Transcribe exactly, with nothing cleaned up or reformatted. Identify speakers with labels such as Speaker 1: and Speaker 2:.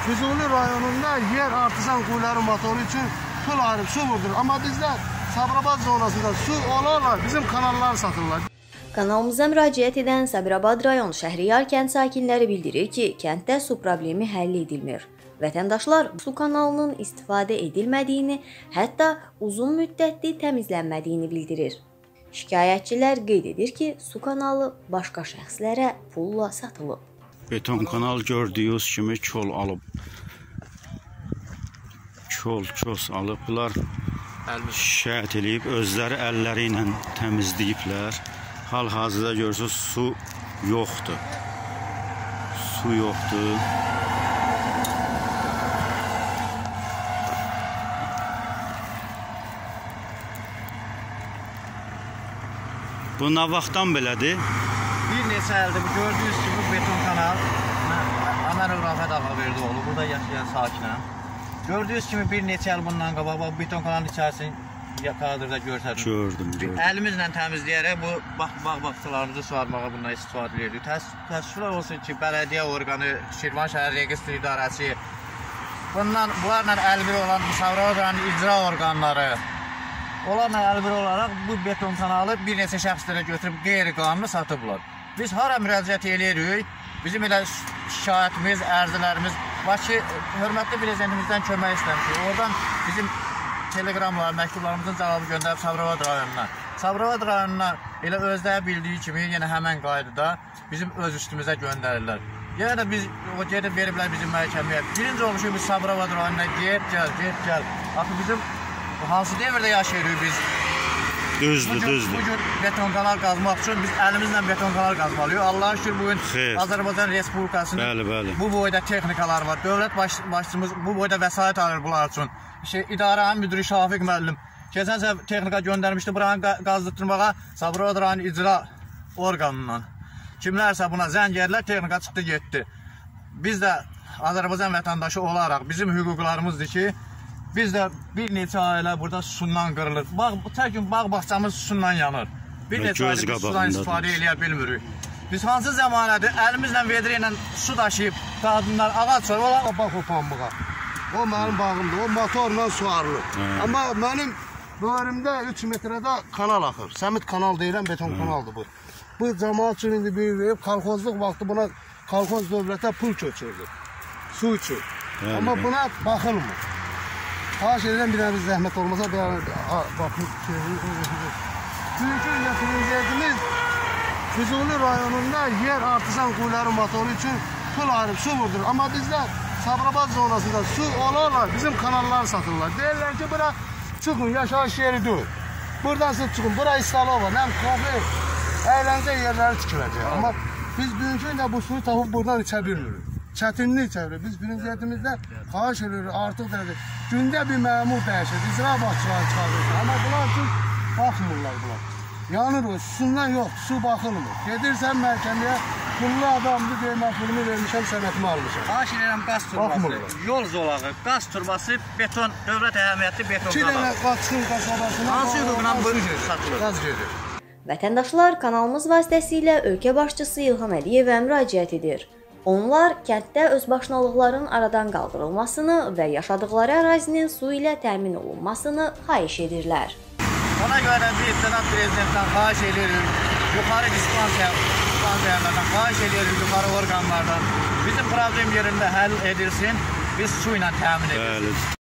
Speaker 1: Füzuli rayonunda yer artizan kuyuları motoru için pul ayırıp su vurdur. Ama bizler Sabirabad zonasında su olarlar, bizim kanallar satırlar.
Speaker 2: Kanalımıza müraciət edən Sabirabad rayon Şəhriyar kənd sakinləri bildirir ki, kənddə su problemi həll edilmir. Vətəndaşlar su kanalının istifadə edilmədiyini, hətta uzun müddətli təmizlənmədiyini bildirir. Şikayətçilər qeyd edir ki, su kanalı başqa şəxslərə pulla satılıb.
Speaker 3: Beton kanal gördüyünüz kimi kol alıb. Kol, ços alıblar. Şikayət edib, özləri əlləri ilə təmizləyiblər. Hal-hazırda görürsünüz, su yoxdur. Su yoxdur. Bu nə vaxtdan belədir?
Speaker 4: Bir neçə ildir bu gördüyünüz kimi beton kanal. Ömər Rafət ağa verdi oğlu, burada yaşayan sakinəm. Gördüyünüz kimi bir neçə il bundan qabaq beton kanalın içərisini kadrda görsədim.
Speaker 3: Gördüm, gördüm.
Speaker 4: Əlimizlə təmizləyərək bu bağ-bağçalarımızı suvarmağa bundan istifadə edirik. Təəssüflər olsun ki, bələdiyyə orqanı, Şirvan şəhər registr idarəsi, bundan, bunlarla əlbir olan Sabirabad rayon icra orqanları, onlarla əlbir olaraq bu beton kanalı bir neçə şəxslərə götürüb qeyri-qanuni satıblar. Biz hara müraciət edirik, bizim elə şikayətimiz, ərzələrimiz var ki, hörmətli prezidentimizdən kömək istəmişik. Oradan bizim telegramlar, məktublarımızın cavabı göndərib Sabirabad rayonuna. Sabirabad rayonuna elə özləri bildiyi kimi yenə həmən qaydada bizim öz üstümüzə göndərirlər. Yenə də biz o gedib veriblər bizim məhkəməyə. Birinci oluşu biz Sabirabad rayonuna get, gəl, get, gəl. Axı bizim hansı devirdə yaşayırıq biz?
Speaker 3: Düzdür, düzdür.
Speaker 4: Bugün beton kanal qazmaq üçün biz əlimizlə beton kanal qazmalıyıq. Allah'a şükür bugün Azərbaycan Respublikasının
Speaker 3: bəli, bəli.
Speaker 4: bu boyda texnikalar var. Dövlət baş, başçımız bu boyda vəsait alır bunlar üçün. Şey, idarənin müdürü Şafiq müəllim keçən səfər texnika göndərmişdi buranı qazdırtmağa Sabirabad rayon icra orqanından. Kimlərsə buna zəng edirlər, texnika çıxdı getdi. Biz də Azərbaycan vətəndaşı olaraq bizim hüquqlarımızdır ki, biz də bir neçə ailə burada susundan qırılır. Bağ, tək gün bağ-bağçamız susundan yanır. Bir neçə ailə biz sudan istifadə eləyə bilmirik. Biz hansı zəmanədir əlimizlə vedrə su daşıyıb qadınlar ağac soyur, olar bax o pambığa. O mənim bağımdır, o motorla suvarılır. Amma mənim bölümdə üç metrədə kanal axır. Səmit kanal deyilən beton kanaldır bu. Bu cəmaat üçün indi bir verib, kolxozluq vaxtı buna kolxoz dövlətə pul köçürdü. Su üçün. Amma buna baxılmır. Xahiş edirəm bir dənə zəhmət olmasa baxın. Çünki prezidentimiz Füzuli rayonunda yer artizan kuyuları motoru için pul ayırıp su vurdur. Amma bizlər Sabirabad zonasında su olarlar, bizim kanallar satırlar. Deyirlər ki, bura çıxın, yaşayış yeri deyil. Buradan siz çıxın, bura İstalova, nəm kafe, əyləncə yerləri tikiləcək. Amma biz bugünkü də bu suyu tapıb buradan içə bilmirik. Çətinlik çəvirir. Biz prezidentimizdə xahiş edirik, artıq dərəcə. Gündə bir məmur dəyişir, icra başçıları çıxardır. Amma bunlar üçün baxmırlar bunlar. Yanır o, susundan yox, su baxılmır. Gedirsən məhkəməyə, pullu adamdır, deyilmə pulumu vermişəm, sənətimi almışam. Xahiş edirəm qaz turbası, yol zolağı, qaz turbası, beton, dövlət əhəmiyyətli beton
Speaker 1: İki dənə qaçsın qasabasına,
Speaker 4: hansı hüquqla bu satılır?
Speaker 1: Qaz gedir.
Speaker 2: Vətəndaşlar kanalımız vasitəsilə ölkə başçısı İlham Əliyevə müraciət edir. Onlar kənddə özbaşınalıqların aradan qaldırılmasını və yaşadıkları ərazinin su ilə təmin olunmasını xahiş edirlər.
Speaker 4: Ona görə biz cənab prezidentdən xahiş edirik, yuxarı dispanserlərdən xahiş edirik, yuxarı orqanlardan bizim problem yerində həll edilsin, biz su ilə təmin edirik.